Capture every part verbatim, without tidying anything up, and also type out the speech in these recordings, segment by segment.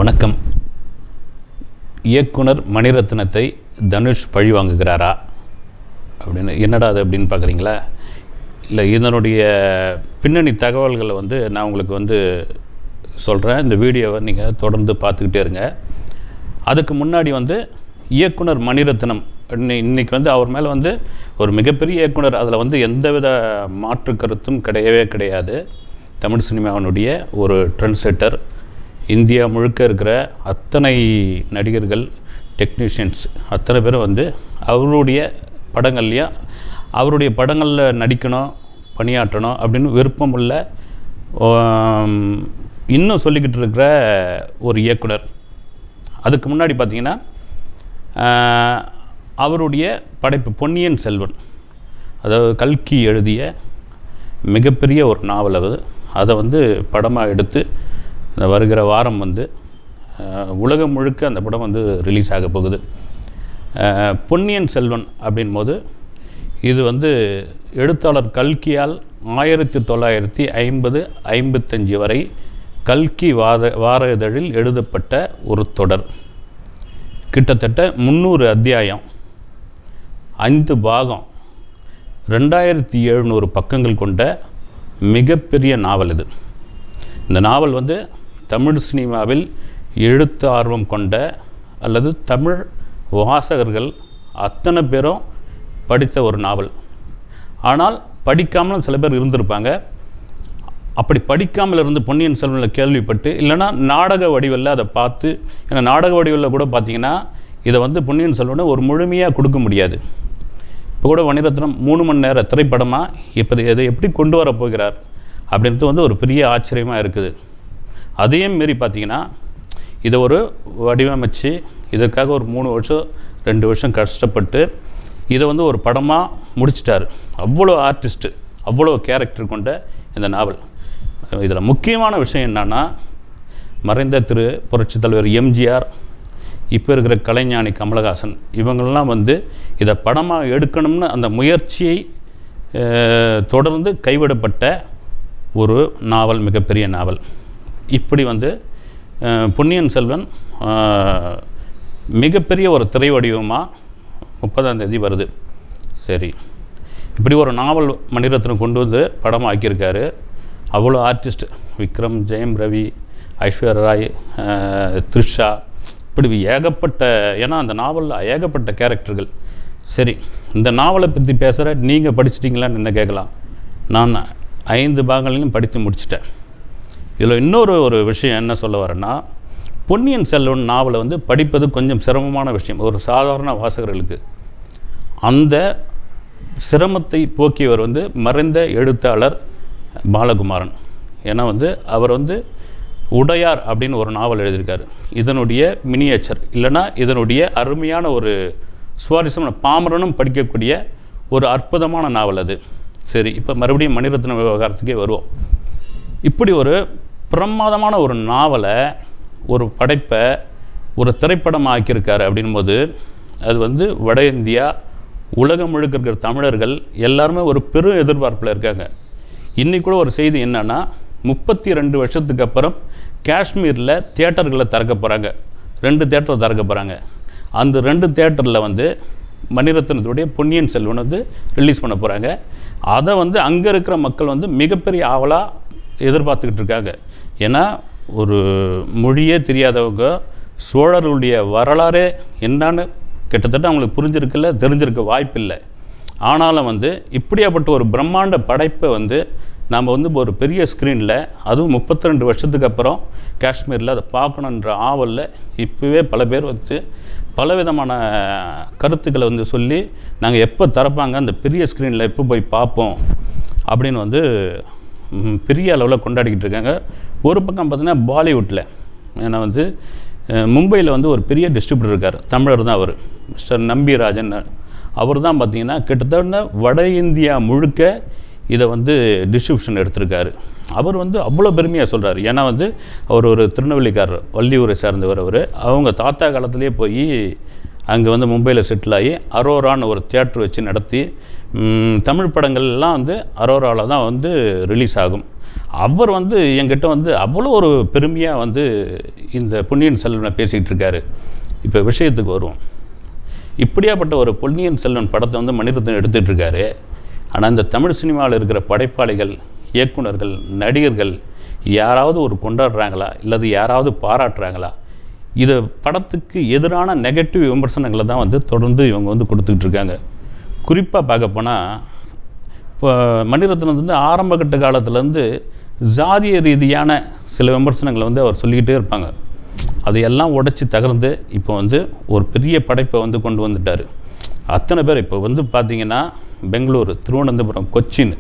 வணக்கம். இயக்குனர் மணிரத்னத்தை தனுஷ் பழி வாங்குகிறாரா அப்படின்னு என்னடா அது அப்படின்னு பார்க்குறீங்களா? இல்லை, இதனுடைய பின்னணி தகவல்களை வந்து நான் உங்களுக்கு வந்து சொல்கிறேன். இந்த வீடியோவை நீங்கள் தொடர்ந்து பார்த்துக்கிட்டே இருங்க. அதுக்கு முன்னாடி வந்து இயக்குனர் மணிரத்னம் இன்றைக்கி வந்து அவர் மேலே வந்து ஒரு மிகப்பெரிய இயக்குனர், அதில் வந்து எந்தவித மாற்று கருத்தும் கிடையவே கிடையாது. தமிழ் சினிமாவினுடைய ஒரு ட்ரெண்ட் செட்டர். இந்தியா முழுக்க இருக்கிற அத்தனை நடிகர்கள், டெக்னீஷியன்ஸ் அத்தனை பேரும் வந்து அவருடைய படங்கள்லையும் அவருடைய படங்களில் நடிக்கணும், பணியாற்றணும் அப்படின்னு விருப்பம் உள்ள இன்னும் சொல்லிக்கிட்டு இருக்கிற ஒரு இயக்குனர். அதுக்கு முன்னாடி பார்த்திங்கன்னா அவருடைய படைப்பு பொன்னியின் செல்வன், அதாவது கல்கி எழுதிய மிகப்பெரிய ஒரு நாவல். அது அதை வந்து படமாக எடுத்து இந்த வருகிற வாரம் வந்து உலகம் முழுக்க அந்த படம் வந்து ரிலீஸ் ஆக போகுது. பொன்னியின் செல்வன் அப்படின் போது இது வந்து எழுத்தாளர் கல்கியால் ஆயிரத்தி தொள்ளாயிரத்தி ஐம்பது ஐம்பத்தஞ்சு வரை கல்கி வார வார இதழில் எழுதப்பட்ட ஒரு தொடர். கிட்டத்தட்ட முந்நூறு அத்தியாயம், ஐந்து பாகம், ரெண்டாயிரத்தி எழுநூறு பக்கங்கள் கொண்ட மிகப்பெரிய நாவல் இது. இந்த நாவல் வந்து தமிழ் சினிமாவில் எழுத்து ஆர்வம் கொண்ட அல்லது தமிழ் வாசகர்கள் அத்தனை பேரும் படித்த ஒரு நாவல். ஆனால் படிக்காமலும் சில பேர் இருந்திருப்பாங்க. அப்படி படிக்காமல் இருந்து பொன்னியின் செல்வனில் கேள்விப்பட்டு, இல்லைனா நாடக வடிவில் அதை பார்த்து, ஏன்னா நாடக வடிவில் கூட பார்த்திங்கன்னா இதை வந்து பொன்னியின் செல்வனை ஒரு முழுமையாக கொடுக்க முடியாது. இப்போ கூட மணிரத்னம் மூணு மணி நேர திரைப்படமாக இப்போ இதை எப்படி கொண்டு வர போகிறார் அப்படின்றது வந்து ஒரு பெரிய ஆச்சரியமாக இருக்குது. அதையும் மீறி பார்த்திங்கன்னா இதை ஒரு வடிவமைச்சு இதற்காக ஒரு மூணு வருஷம் ரெண்டு வருஷம் கஷ்டப்பட்டு இதை வந்து ஒரு படமாக முடிச்சிட்டார். அவ்வளோ ஆர்டிஸ்ட்டு, அவ்வளோ கேரக்டர் கொண்ட இந்த நாவல். இதில் முக்கியமான விஷயம் என்னென்னா, மறைந்த திரு புரட்சித் தலைவர் எம்ஜிஆர், இப்போ இருக்கிற கலைஞானி கமலஹாசன், இவங்கள்லாம் வந்து இதை படமாக எடுக்கணும்னு அந்த முயற்சியை தொடர்ந்து கைவிடப்பட்ட ஒரு நாவல், மிகப்பெரிய நாவல். இப்படி வந்து பொன்னியின் செல்வன் மிகப்பெரிய ஒரு திரை வடிவமாக முப்பதாம் தேதி வருது. சரி, இப்படி ஒரு நாவல் மணிரத்னம் கொண்டு வந்து படமாக ஆக்கியிருக்காரு. அவ்வளோ ஆர்டிஸ்ட், விக்ரம், ஜெயம் ரவி, ஐஸ்வர்யா ராய், த்ரிஷா, இப்படி ஏகப்பட்ட, ஏன்னா அந்த நாவலில் ஏகப்பட்ட கேரக்டர்கள். சரி, இந்த நாவலை பற்றி பேசுகிற நீங்கள் படிச்சிட்டிங்களான்னு என்ன கேட்கலாம். நான் ஐந்து பாகங்களையும் படித்து முடிச்சிட்டேன். இதில் இன்னொரு ஒரு விஷயம் என்ன சொல்ல வரேன்னா, பொன்னியின் செல்வன் நாவலை வந்து படிப்பது கொஞ்சம் சிரமமான விஷயம் ஒரு சாதாரண வாசகர்களுக்கு. அந்த சிரமத்தை போக்கியவர் வந்து மறைந்த எழுத்தாளர் பாலகுமாரன். ஏன்னா வந்து அவர் வந்து உடையார் அப்படின்னு ஒரு நாவல் எழுதியிருக்காரு. இதனுடைய மினியேச்சர், இல்லைனா இதனுடைய அருமையான ஒரு சுவாரஸ்யமான, பாமரனும் படிக்கக்கூடிய ஒரு அற்புதமான நாவல் அது. சரி, இப்போ மறுபடியும் மணிரத்ன விவகாரத்துக்கே வருவோம். இப்படி ஒரு பிரமாதமான ஒரு நாவலை, ஒரு படைப்பை ஒரு திரைப்படம் ஆக்கியிருக்காரு அப்படின்போது அது வந்து வட இந்தியா, உலகம் முழுக்க இருக்கிற தமிழர்கள் எல்லாருமே ஒரு பெரும் எதிர்பார்ப்பில் இருக்காங்க. இன்றைக்கி கூட ஒரு செய்தி என்னென்னா, முப்பத்தி ரெண்டு வருஷத்துக்கு அப்புறம் காஷ்மீரில் தியேட்டர்களை திறக்க போகிறாங்க. ரெண்டு தியேட்டரை திறக்க போகிறாங்க. அந்த ரெண்டு தியேட்டரில் வந்து மணிரத்னத்துடைய பொன்னியின் செல்வன் வந்து ரிலீஸ் பண்ண போகிறாங்க. அதை வந்து அங்கே இருக்கிற மக்கள் வந்து மிகப்பெரிய ஆவலாக எதிர்பார்த்துக்கிட்டு இருக்காங்க. ஏன்னா ஒரு மொழியே தெரியாதவங்க சோழர்களுடைய வரலாறே என்னான்னு கிட்டத்தட்ட அவங்களுக்கு புரிஞ்சிருக்கல, தெரிஞ்சிருக்க வாய்ப்பில்லை. ஆனாலும் வந்து இப்படியாப்பட்ட ஒரு பிரம்மாண்ட படைப்பை வந்து நாம் வந்து ஒரு பெரிய ஸ்க்ரீனில், அதுவும் முப்பத்தி ரெண்டு வருஷத்துக்கு அப்புறம் காஷ்மீரில் அதை பார்க்கணுன்ற ஆவலில் இப்போவே பல பேர் வந்து பலவிதமான கருத்துக்களை வந்து சொல்லி, நாங்கள் எப்போ திறப்பாங்க, அந்த பெரிய ஸ்க்ரீனில் எப்போ போய் பார்ப்போம் அப்படின்னு வந்து பெரிய அளவில் கொண்டாடிக்கிட்டு இருக்காங்க. ஒரு பக்கம் பார்த்திங்கன்னா பாலிவுட்டில், ஏன்னா வந்து மும்பையில் வந்து ஒரு பெரிய டிஸ்ட்ரிபியூட்டர் இருக்கார், தமிழர் தான் அவர், மிஸ்டர் நம்பிராஜன். அவர் தான் பார்த்திங்கன்னா கிட்டத்தட்ட வட இந்தியா முழுக்க இதை வந்து டிஸ்ட்ரிபியூஷன் எடுத்திருக்காரு. அவர் வந்து அவ்வளோ பெருமையாக சொல்கிறார். ஏன்னா வந்து அவர் ஒரு திருநெல்வேலிக்காரர், வள்ளியூரை சார்ந்தவர். அவர் அவங்க தாத்தா காலத்திலே போய் அங்கே வந்து மும்பையில் செட்டில் ஆகி அரோரான்னு ஒரு தியேட்டர் வச்சு நடத்தி தமிழ் படங்கள்லாம் வந்து அரோராவில் தான் வந்து ரிலீஸ் ஆகும். அவர் வந்து என்கிட்ட வந்து அவ்வளோ ஒரு பெருமையாக வந்து இந்த பொன்னியின் செல்வனை பேசிக்கிட்டு இருக்காரு. இப்போ விஷயத்துக்கு வருவோம். இப்படியாப்பட்ட ஒரு பொன்னியின் செல்வன் படத்தை வந்து மணிரத்னம் எடுத்துகிட்டு இருக்காரு. ஆனால் இந்த தமிழ் சினிமாவில் இருக்கிற படைப்பாளிகள், இயக்குனர்கள், நடிகர்கள் யாராவது ஒரு கொண்டாடுறாங்களா, இல்லது யாராவது பாராட்டுறாங்களா? இது படத்துக்கு எதிரான நெகட்டிவ் விமர்சனங்களை தான் வந்து தொடர்ந்து இவங்க வந்து கொடுத்துக்கிட்டு இருக்காங்க. குறிப்பாக பார்க்க போனால் இப்போ மணிரத்னம் வந்து ஆரம்பகட்ட காலத்துலேருந்து ஜாதிய ரீதியான சில விமர்சனங்களை வந்து அவர் சொல்லிக்கிட்டே இருப்பாங்க. அதையெல்லாம் உடைச்சி தகர்ந்து இப்போ வந்து ஒரு பெரிய படைப்பை வந்து கொண்டு வந்துட்டார். அத்தனை பேர் இப்போ வந்து பார்த்திங்கன்னா பெங்களூர், திருவனந்தபுரம், கொச்சின்,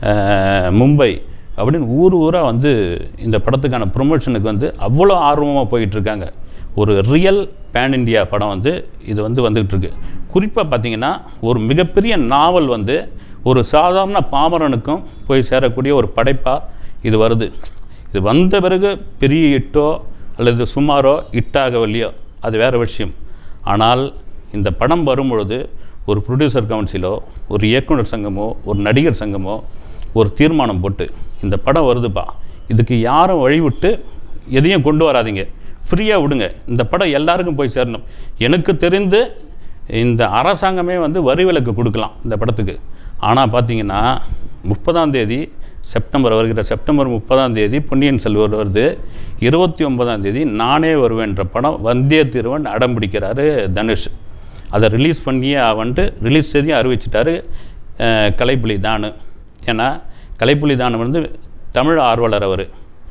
மும்பை அப்படின்னு ஊர் ஊராக வந்து இந்த படத்துக்கான ப்ரொமோஷனுக்கு வந்து அவ்வளோ ஆர்வமாக போயிட்டுருக்காங்க. ஒரு ரியல் பேன் இண்டியா படம் வந்து இது வந்து வந்துகிட்ருக்கு. குறிப்பாக பார்த்திங்கன்னா ஒரு மிகப்பெரிய நாவல் வந்து ஒரு சாதாரண பாமரனுக்கும் போய் சேரக்கூடிய ஒரு படைப்பாக இது வருது. இது வந்த பிறகு பெரிய இட்டோ அல்லது சுமாரோ இட்டாகவில்லையோ அது வேறு விஷயம். ஆனால் இந்த படம் வரும்பொழுது ஒரு ப்ரொடியூசர் கவுன்சிலோ, ஒரு இயக்குனர் சங்கமோ, ஒரு நடிகர் சங்கமோ ஒரு தீர்மானம் போட்டு இந்த படம் வருதுப்பா, இதுக்கு யாரும் வழிவிட்டு எதையும் கொண்டு வராதிங்க, ஃப்ரீயாக விடுங்க, இந்த படம் எல்லாருக்கும் போய் சேரணும். எனக்கு தெரிந்து இந்த அரசாங்கமே வந்து வரி விலக்கு கொடுக்கலாம் இந்த படத்துக்கு. ஆனால் பார்த்தீங்கன்னா முப்பதாம் தேதி செப்டம்பர் வருகிற செப்டம்பர் முப்பதாம் தேதி பொன்னியின் செல்வன் வருது. இருபத்தி ஒன்பதாம் தேதி நானே வருவேன்ற படம் வந்தியத்தேவன் அடம் பிடிக்கிறாரு தனுஷ். அதை ரிலீஸ் பண்ணியே அவன்ட்டு ரிலீஸ் தேதியும் அறிவிச்சிட்டாரு கலைப்புலி தானு. ஏன்னா கலைப்புலி தானு வந்து தமிழ் ஆர்வலர். அவர்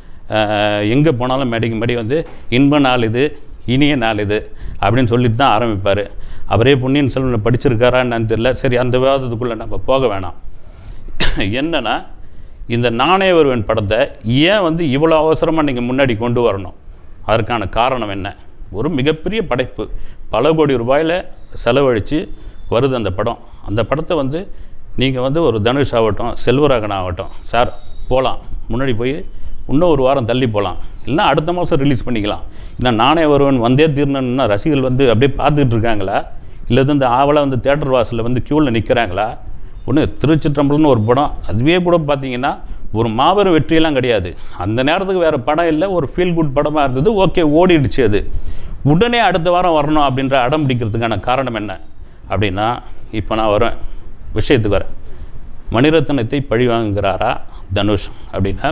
எங்கே போனாலும் மேடைக்கு மேடி வந்து இன்ப நாள் இது, இனிய நாள் இது அப்படின்னு சொல்லிட்டு தான் ஆரம்பிப்பார். அவரே பொன்னியின் செல்வனை படிச்சிருக்காரான்னு தெரியல. சரி, அந்த விவாதத்துக்குள்ளே நம்ம போக வேணாம். என்னென்னா இந்த நானே வருவேன் படத்தை ஏன் வந்து இவ்வளோ அவசரமாக நீங்கள் முன்னாடி கொண்டு வரணும்? அதற்கான காரணம் என்ன? ஒரு மிகப்பெரிய படைப்பு, பல கோடி ரூபாயில் செலவழித்து வருது அந்த படம். அந்த படத்தை வந்து நீங்கள் வந்து ஒரு தனுஷ் ஆகட்டும், செல்வராகன் ஆகட்டும், சார் போகலாம், முன்னாடி போய் இன்னும் ஒரு வாரம் தள்ளி போகலாம், இல்லைனா அடுத்த மாதம் ரிலீஸ் பண்ணிக்கலாம். இல்லை நானே வருவேன் வந்தே தீர்ணுன்னா ரசிகர்கள் வந்து அப்படியே பார்த்துக்கிட்டு இருக்காங்களா, இல்லை இந்த ஆவலாக வந்து தேட்டர் வாசலில் வந்து க்யூவில் நிற்கிறாங்களா? ஒன்று திருச்சிற்றம்பலம்னு ஒரு படம், அதுவே கூட பார்த்தீங்கன்னா ஒரு மாபெரும் வெற்றியெல்லாம் கிடையாது. அந்த நேரத்துக்கு வேறு படம் இல்லை, ஒரு ஃபீல் குட் படமாக இருந்தது, ஓகே ஓடிடுச்சு. அது உடனே அடுத்த வாரம் வரணும் அப்படின்ற அடம் பிடிக்கிறதுக்கான காரணம் என்ன அப்படின்னா, இப்போ நான் வரேன் விஷயத்துக்கு வரேன். மணிரத்னத்தை பழி வாங்குகிறாரா தனுஷ் அப்படின்னா,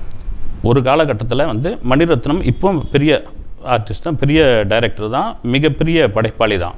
ஒரு காலகட்டத்தில் வந்து மணிரத்னம் இப்போ பெரிய ஆர்டிஸ்ட் தான், பெரிய டைரக்டர் தான், மிகப்பெரிய படைப்பாளி தான்.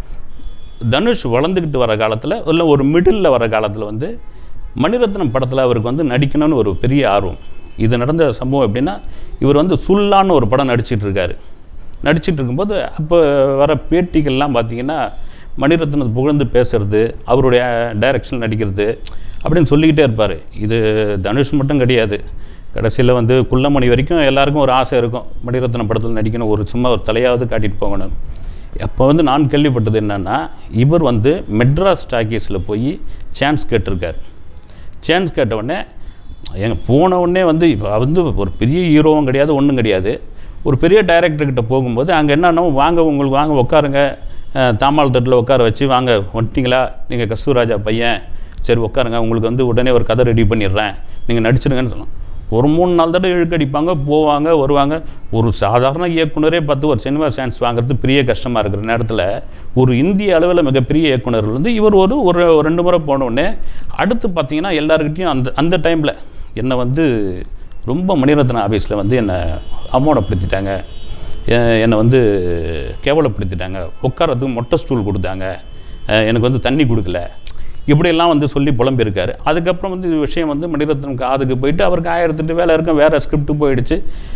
தனுஷ் வளர்ந்துக்கிட்டு வர காலத்தில் இல்லை ஒரு மிடில் வர காலத்தில் வந்து மணிரத்னம் படத்தில் அவருக்கு வந்து நடிக்கணும்னு ஒரு பெரிய ஆர்வம். இது நடந்த சம்பவம் எப்படின்னா, இவர் வந்து சுல்லான்னு ஒரு படம் நடிச்சிட்டு இருக்காரு. நடிச்சிட்டு இருக்கும்போது அப்போ வர பேட்டிகள்லாம் பார்த்திங்கன்னா மணிரத்னம் புகழ்ந்து பேசுகிறது, அவருடைய டைரக்ஷன் நடிக்கிறது அப்படின்னு சொல்லிக்கிட்டே இருப்பார். இது தனுஷ் மட்டும் கிடையாது, கடைசியில் வந்து குள்ளமணி வரைக்கும் எல்லாருக்கும் ஒரு ஆசை இருக்கும், மணிரத்னம் படத்தில் நடிக்கணும், ஒரு சும்மா ஒரு தலையாவது காட்டிட்டு போகணும். அப்போ வந்து நான் கேள்விப்பட்டது என்னென்னா, இவர் வந்து மெட்ராஸ் டாக்கீஸில் போய் சான்ஸ் கேட்டிருக்கார். சான்ஸ் கேட்டவுடனே எங்கள் போனவுடனே வந்து இப்போ வந்து ஒரு பெரிய ஹீரோவும் கிடையாது, ஒன்றும் கிடையாது. ஒரு பெரிய டைரக்டர்கிட்ட போகும்போது அங்கே என்னென்னா, வாங்க உங்களுக்கு வாங்க உட்காருங்க, தாமால் தட்டில் உட்கார வச்சு, வாங்க வந்துட்டிங்களா, நீங்கள் கஸ்தூராஜா பையன், சரி உட்காருங்க, உங்களுக்கு வந்து உடனே ஒரு கதை ரெடி பண்ணிடுறேன், நீங்கள் நடிச்சிடுங்கன்னு சொன்னோம். ஒரு மூணு நாள் தடவை இழுக்கடிப்பாங்க, போவாங்க வருவாங்க. ஒரு சாதாரண இயக்குனரே பார்த்து ஒரு சினிமா சான்ஸ் வாங்குறது பெரிய கஷ்டமாக இருக்கிற நேரத்தில் ஒரு இந்திய அளவில் மிகப்பெரிய இயக்குனர்கள் வந்து இவர் ஒரு ஒரு ரெண்டு முறை போனோடனே அடுத்து பார்த்தீங்கன்னா எல்லாருக்கிட்டையும் அந்த அந்த டைமில் என்னை வந்து ரொம்ப மணிரத்னம் ஆஃபீஸில் வந்து என்னை அவமானப்படுத்திட்டாங்க, என்னை வந்து கேவலப்படுத்திட்டாங்க, உட்காரத்துக்கு மொட்டை ஸ்டூல் கொடுத்தாங்க, எனக்கு வந்து தண்ணி கொடுக்கல, இப்படியெல்லாம் வந்து சொல்லி புலம்பியிருக்காரு. அதுக்கப்புறம் வந்து விஷயம் வந்து மணிரத்னம் காதுக்கு போயிட்டு அவருக்கு ஆயிரத்தெட்டு வேலை இருக்கும், வேறு ஸ்கிரிப்ட் போயிடுச்சு,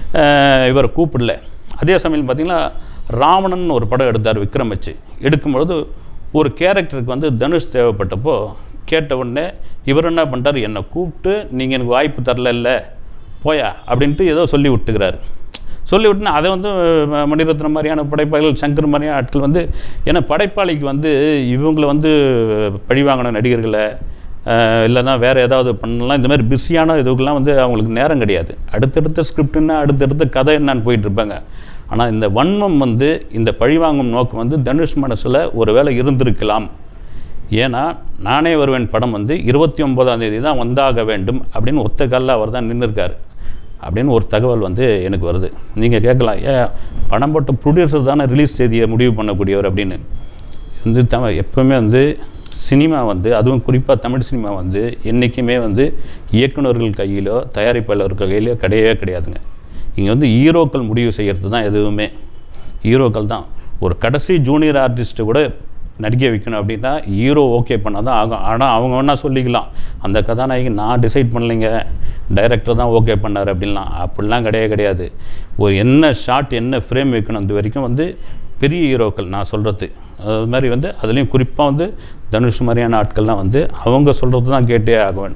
இவரை கூப்பிடல. அதே சமயம் பார்த்திங்கன்னா ராவணன் ஒரு படம் எடுத்தார் விக்ரம் வச்சு. எடுக்கும்பொழுது ஒரு கேரக்டருக்கு வந்து தனுஷ் தேவைப்பட்டப்போ கேட்ட உடனே இவர் என்ன பண்ணிட்டார், என்னை கூப்பிட்டு நீங்கள் எனக்கு வாய்ப்பு தரல இல்லை போயா அப்படின்ட்டு ஏதோ சொல்லி விட்டுக்கிறாரு. சொல்லி விட்டுனா அதை வந்து மணிரத்னம் மாதிரியான படைப்பாளிகள், சங்கர் மாதிரியான ஆட்கள் வந்து, ஏன்னா படைப்பாளிக்கு வந்து இவங்களை வந்து பழிவாங்கின நடிகர்களை இல்லைன்னா வேறு ஏதாவது பண்ணலாம், இந்த மாதிரி பிஸியான இதுக்கெல்லாம் வந்து அவங்களுக்கு நேரம் கிடையாது. அடுத்தடுத்த ஸ்கிரிப்டுன்னா அடுத்தடுத்த கதை என்னான்னு போயிட்டுருப்பாங்க. ஆனால் இந்த வன்மம் வந்து இந்த பழிவாங்கும் நோக்கம் வந்து தனுஷ் மனசில் ஒரு வேளை இருந்திருக்கலாம். ஏன்னா நானே வருவேன் படம் வந்து இருபத்தி ஒன்பதாம் தேதி தான் வந்தாக வேண்டும் அப்படின்னு ஒத்த காலில் அவர் தான் நின்றுருக்காரு அப்படின்னு ஒரு தகவல் வந்து எனக்கு வருது. நீங்கள் கேட்கலாம், ஏன் படம் போட்ட ப்ரொடியூசர் தானே ரிலீஸ் தேதியை முடிவு பண்ணக்கூடியவர் அப்படின்னு. வந்து த எப்போவுமே வந்து சினிமா வந்து, அதுவும் குறிப்பாக தமிழ் சினிமா வந்து என்றைக்குமே வந்து இயக்குநர்கள் கையிலோ தயாரிப்பாளர்கள் கையிலோ கிடையவே கிடையாதுங்க. இங்கே வந்து ஹீரோக்கள் முடிவு செய்கிறது தான் எதுவுமே. ஹீரோக்கள் தான். ஒரு கடைசி ஜூனியர் ஆர்டிஸ்ட்டு கூட நடிக்க வைக்கணும் அப்படின்னா ஹீரோ ஓகே பண்ணால் தான் ஆகும். ஆனால் அவங்க வேணால் சொல்லிக்கலாம், அந்த கதாநாயகி நான் டிசைட் பண்ணலைங்க, டைரக்டர் தான் ஓகே பண்ணார் அப்படின்லாம். அப்படிலாம் கிடையாது கிடையாது ஒரு என்ன ஷாட் என்ன ஃப்ரேம் வைக்கணும் அது வரைக்கும் வந்து பெரிய ஹீரோக்கள் நான் சொல்கிறது. அது மாதிரி வந்து அதுலேயும் குறிப்பாக வந்து தனுஷ் மாதிரியான ஆட்கள்லாம் வந்து அவங்க சொல்கிறது தான் கேட்டே ஆகுவேன்.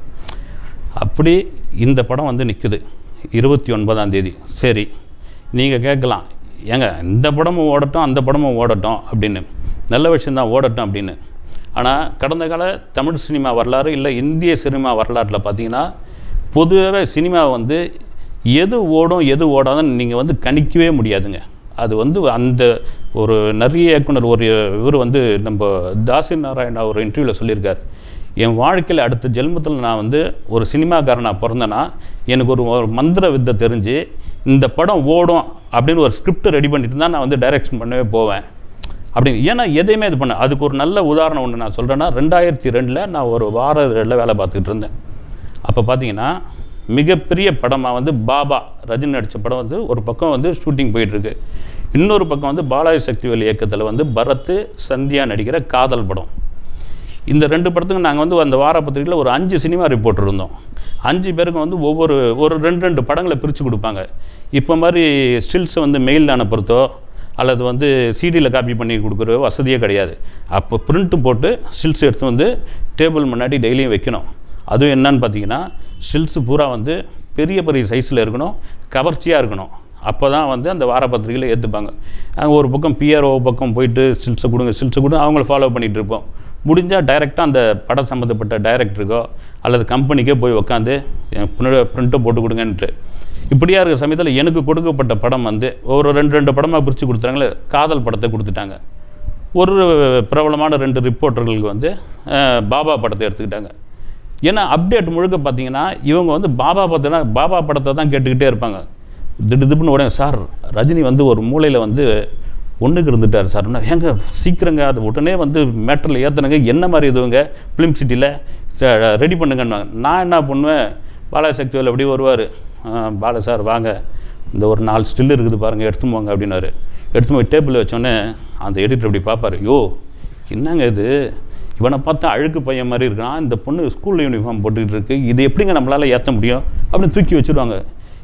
அப்படி இந்த படம் வந்து நிற்குது இருபத்தி ஒன்பதாம் தேதி. சரி, நீங்கள் கேட்கலாம், ஏங்க இந்த படமும் ஓடட்டும் அந்த படமும் ஓடட்டும் அப்படின்னு. நல்ல விஷயந்தான் ஓடட்டும் அப்படின்னு. ஆனால் கடந்த கால தமிழ் சினிமா வரலாறு இல்லை இந்திய சினிமா வரலாற்றில் பார்த்தீங்கன்னா பொதுவாகவே சினிமா வந்து எது ஓடும் எது ஓடாதுன்னு நீங்கள் வந்து கணிக்கவே முடியாதுங்க. அது வந்து அந்த ஒரு நிறைய இயக்குனர் ஒரு இவர் வந்து நம்ம தாசி நாராயணா ஒரு இன்டர்வியூவில் சொல்லியிருக்கார், என் வாழ்க்கையில் அடுத்த ஜென்மத்தில் நான் வந்து ஒரு சினிமாக்காரனாக பிறந்தேன்னா எனக்கு ஒரு ஒரு மந்திர வித்தை தெரிஞ்சு இந்த படம் ஓடும் அப்படின்னு ஒரு ஸ்கிரிப்ட் ரெடி பண்ணிட்டு தான் நான் வந்து டைரக்ஷன் பண்ணவே போவேன் அப்படின்னு. ஏன்னா எதையுமே இது பண்ண. அதுக்கு ஒரு நல்ல உதாரணம் ஒன்று நான் சொல்கிறேன்னா, ரெண்டாயிரத்தி ரெண்டில் நான் ஒரு வார இதழில் வேலை பார்த்துக்கிட்டு இருந்தேன். அப்போ பார்த்தீங்கன்னா மிகப்பெரிய படமாக வந்து பாபா ரஜினி நடித்த படம் வந்து ஒரு பக்கம் வந்து ஷூட்டிங் போயிட்டுருக்கு, இன்னொரு பக்கம் வந்து பாலாஜி சக்திவேல் இயக்கத்தில் வந்து பரத் சந்தியா நடிக்கிற காதல் படம். இந்த ரெண்டு படத்துக்கு நாங்கள் வந்து அந்த வார பத்திரிகையில் ஒரு அஞ்சு சினிமா ரிப்போர்ட்டர் இருந்தோம். அஞ்சு பேருக்கும் வந்து ஒவ்வொரு ஒரு ரெண்டு ரெண்டு படங்களை பிரித்து கொடுப்பாங்க. இப்போ மாதிரி ஸ்டில்ஸை வந்து மெயிலில் அனுப்புறதோ அல்லது வந்து சிடியில் காப்பி பண்ணி கொடுக்குற வசதியே கிடையாது. அப்போ பிரிண்ட்டு போட்டு ஸ்டில்ஸ் எடுத்து வந்து டேபிள் முன்னாடி டெய்லியும் வைக்கணும். அதுவும் என்னன்னு பார்த்தீங்கன்னா ஸ்டில்ஸு பூரா வந்து பெரிய பெரிய சைஸில் இருக்கணும், கவர்ச்சியாக இருக்கணும். அப்போ தான் வந்து அந்த வார பத்திரிகையில் ஏற்றுப்பாங்க. அங்கே ஒரு பக்கம் பிஆர்ஓ பக்கம் போயிட்டு ஸ்டில்ஸை கொடுங்க ஸ்டில்ஸை கொடுங்க அவங்கள ஃபாலோ பண்ணிகிட்டு இருப்போம். முடிஞ்சால் டைரெக்டாக அந்த படம் சம்மந்தப்பட்ட டைரக்டருக்கோ அல்லது கம்பெனிக்கே போய் உக்காந்து பிரிண்ட்டை போட்டு கொடுங்கன்ட்டு. இப்படியா இருக்கிற சமயத்தில் எனக்கு கொடுக்கப்பட்ட படம் வந்து ஒரு ரெண்டு ரெண்டு படமாக பிரித்து கொடுத்தாங்களே, காதல் படத்தை கொடுத்துட்டாங்க. ஒரு பிரபலமான ரெண்டு ரிப்போர்ட்டர்களுக்கு வந்து பாபா படத்தை எடுத்துக்கிட்டாங்க. ஏன்னா அப்டேட் முழுக்க பார்த்தீங்கன்னா இவங்க வந்து பாபா படத்தை பாபா படத்தை தான் கேட்டுக்கிட்டே இருப்பாங்க. திடுதிப்புன்னு உடனே, சார் ரஜினி வந்து ஒரு மூலையில் வந்து ஒன்றுக்கு இருந்துட்டார் சார், ஏங்க சீக்கிரங்க அது உடனே வந்து மேட்டரில் ஏற்றுனுங்க, என்ன மாதிரி இதுவுங்க ஃபிலிம் சிட்டியில் ரெடி பண்ணுங்கன்னு. நான் என்ன பண்ணுவேன், பாலாஜி சக்திவேல் எப்படி வருவார், பாலா சார் வாங்க இந்த ஒரு நாலு ஸ்டில் இருக்குது பாருங்கள் எடுத்து போங்க அப்படின்னாரு. எடுத்து போய் டேபிளில் வச்சோன்னே அந்த எடிட்டர் அப்படி பார்ப்பார், யோ என்னங்க இது, இவனை பார்த்தா அழுக்கு பையன் மாதிரி இருக்கான், இந்த பொண்ணு ஸ்கூல் யூனிஃபார்ம் போட்டுக்கிட்டு இருக்குது, இது எப்படிங்க நம்மளால் ஏற்ற முடியும் அப்படின்னு தூக்கி வச்சுருவாங்க.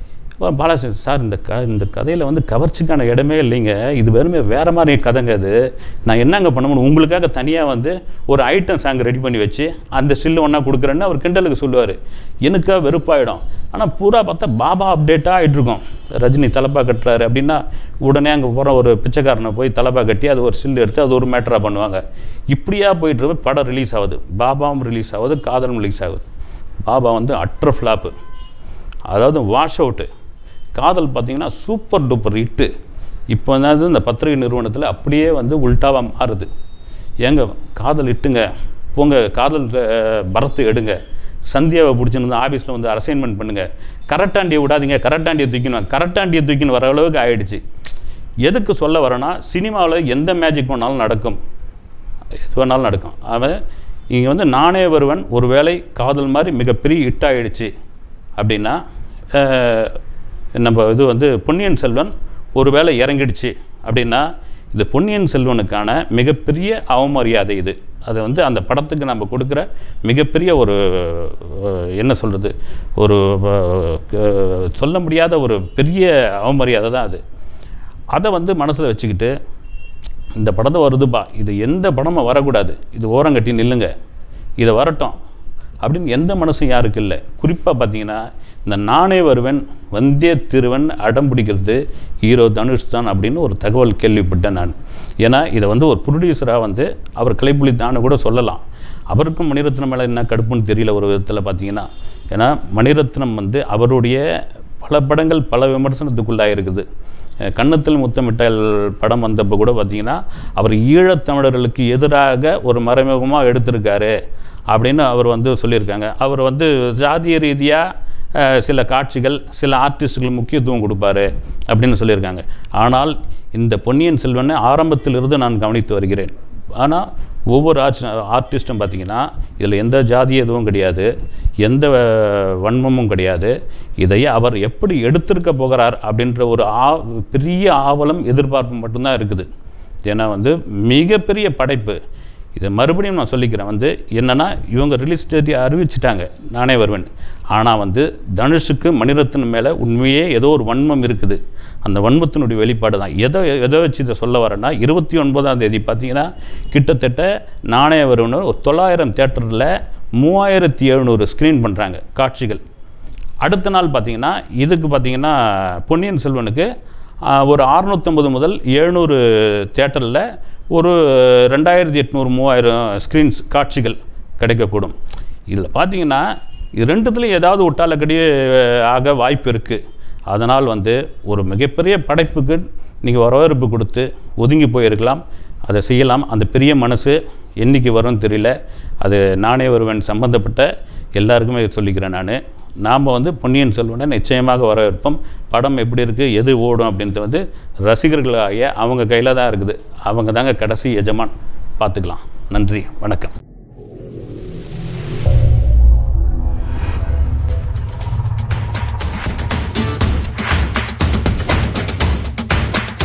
பாலாஜி சார் இந்த க இந்த கதையில் வந்து கவர்ச்சிக்கான இடமே இல்லைங்க, இது வெறுமே வேறு மாதிரி கதைங்க, அது நான் என்னங்க பண்ண முடியும், உங்களுக்காக தனியாக வந்து ஒரு ஐட்டம் சாங் ரெடி பண்ணி வச்சு அந்த ஸ்டில்லு ஒன்றா கொடுக்குறேன்னு அவர் கிண்டலுக்கு சொல்லுவார். எனக்காக வெறுப்பாயிடும். ஆனால் பூரா பார்த்தா பாபா அப்டேட்டாக ஆகிட்டுருக்கோம். ரஜினி தலப்பா கட்டுறாரு அப்படின்னா உடனே அங்கே போகிற ஒரு பிச்சைக்காரனை போய் தலப்பா கட்டி அது ஒரு ஸ்டில் எடுத்து அது ஒரு மேட்டராக பண்ணுவாங்க. இப்படியா போயிட்டு படம் ரிலீஸ் ஆகுது, பாபாவும் ரிலீஸ் ஆகுது, காதலும் ரிலீஸ் ஆகுது. பாபா வந்து அட்ர ஃப்ளாப்பு, அதாவது வாஷ் அவுட்டு. காதல் பார்த்திங்கன்னா சூப்பர் டூப்பர் ஹிட்டு. இப்போ வந்து இந்த பத்திரிகை நிறுவனத்தில் அப்படியே வந்து உல்டாவாக மாறுது. ஏங்க காதல் இட்டுங்க போங்க, காதல் பரத்து எடுங்க, சந்தியாவை பிடிச்சிருந்து ஆஃபீஸில் வந்து அசைன்மெண்ட் பண்ணுங்கள், கரெக்டாண்டியை விடாதீங்க, கரெக்டாண்டியை தூக்கினு கரெக்டாண்டியை தூக்கின்னு வர அளவுக்கு ஆகிடுச்சு. எதுக்கு சொல்ல வரேன்னா, சினிமாவில் எந்த மேஜிக் வேணாலும் நடக்கும், எது வேணாலும் நடக்கும். அவன் இங்கே வந்து நானே வருவன் ஒரு வேளை காதல் மாதிரி மிகப்பெரிய ஹிட் ஆகிடுச்சு அப்படின்னா, நம்ம இது வந்து பொன்னியின் செல்வன் ஒரு வேளை இறங்கிடுச்சு அப்படின்னா இது பொன்னியின் செல்வனுக்கான மிகப்பெரிய அவமரியாதை. இது அது வந்து அந்த படத்துக்கு நம்ம கொடுக்குற மிகப்பெரிய ஒரு என்ன சொல்கிறது, ஒரு சொல்ல முடியாத ஒரு பெரிய அவமரியாதை தான் அது. அதை வந்து மனசில் வச்சுக்கிட்டு இந்த படத்தை வருதுப்பா, இது எந்த படமும் வரக்கூடாது, இது ஓரங்கட்டி நில்லுங்க, இதை வரட்டும் அப்படின்னு எந்த மனசும் யாருக்கு இல்லை. குறிப்பாக பார்த்தீங்கன்னா இந்த நானே வருவன் வந்தே திருவன் அடம் பிடிக்கிறது ஹீரோ தனுஷ் தான் அப்படின்னு ஒரு தகவல் கேள்விப்பட்டேன் நான். ஏன்னா இதை வந்து ஒரு ப்ரொடியூசராக வந்து அவர் கலைப்புலித்தான்னு கூட சொல்லலாம். அவருக்கும் மணிரத்னம் மேலே என்ன கடுப்புன்னு தெரியல ஒரு விதத்தில் பார்த்தீங்கன்னா. ஏன்னா மணிரத்னம் வந்து அவருடைய பல படங்கள் பல விமர்சனத்துக்குள்ளாக இருக்குது. கன்னத்தில் முத்தமிட்டால் படம் வந்தப்போ கூட பார்த்திங்கன்னா அவர் ஈழத்தமிழர்களுக்கு எதிராக ஒரு மறைமுகமாக எடுத்திருக்காரு அப்படின்னு அவர் வந்து சொல்லியிருக்காங்க. அவர் வந்து ஜாதிய ரீதியாக சில காட்சிகள் சில ஆர்டிஸ்டுகள் முக்கியத்துவம் கொடுப்பாரு அப்படின்னு சொல்லியிருக்காங்க. ஆனால் இந்த பொன்னியின் செல்வனை ஆரம்பத்திலிருந்து நான் கவனித்து வருகிறேன். ஆனால் ஒவ்வொரு ஆர்ட் ஆர்டிஸ்ட்டும் பார்த்திங்கன்னா இதில் எந்த ஜாதி எதுவும் கிடையாது, எந்த வன்மமும் கிடையாது. இதையே அவர் எப்படி எடுத்திருக்க போகிறார் அப்படின்ற ஒரு ஆ பெரிய ஆவலம் எதிர்பார்ப்பு மட்டும்தான் இருக்குது. ஏன்னா வந்து மிகப்பெரிய படைப்பு. இதை மறுபடியும் நான் சொல்லிக்கிறேன் வந்து என்னென்னா இவங்க ரிலீஸ் டேட்டை அறிவிச்சிட்டாங்க நானே வருவேன். ஆனால் வந்து தனுஷுக்கு மணிரத்னம் மேலே உண்மையே ஏதோ ஒரு வன்மம் இருக்குது. அந்த வன்மத்தினுடைய வெளிப்பாடு தான். எதை எதை வச்சு இதை சொல்ல வரேன்னா இருபத்தி ஒன்பதாம் தேதி பார்த்தீங்கன்னா கிட்டத்தட்ட நானே வருவேன் ஒரு தொள்ளாயிரம் தேட்டரில் மூவாயிரத்தி எழுநூறு ஸ்க்ரீன் பண்ணுறாங்க காட்சிகள். அடுத்த நாள் பார்த்திங்கன்னா இதுக்கு பார்த்திங்கன்னா பொன்னியின் செல்வனுக்கு ஒரு அறுநூற்றம்பது முதல் எழுநூறு தேட்டரில் ஒரு ரெண்டாயிரத்தி எட்நூறு மூவாயிரம் ஸ்க்ரீன்ஸ் காட்சிகள் கிடைக்கக்கூடும். இதில் பார்த்திங்கன்னா இது ரெண்டுத்துலேயும் ஏதாவது ஒட்டாலக்கடி ஆக வாய்ப்பு இருக்குது. அதனால் வந்து ஒரு மிகப்பெரிய படைப்புக்கு நீங்கள் வரவேற்பு கொடுத்து ஒதுங்கி போயிருக்கலாம். அதை செய்யலாம். அந்த பெரிய மனசு என்றைக்கு வரும்னு தெரியல. அது நானே வருவேன் சம்பந்தப்பட்ட எல்லாருக்குமே சொல்லிக்கிறேன். நான் நாம் வந்து பொன்னியின் செல்வனை நிச்சயமாக வரவேற்போம். படம் எப்படி இருக்குது, எது ஓடும் அப்படின்ட்டு வந்து ரசிகர்களாகிய அவங்க கையில் தான் இருக்குது. அவங்க தாங்க கடைசி எஜமான். பார்த்துக்கலாம். நன்றி, வணக்கம்.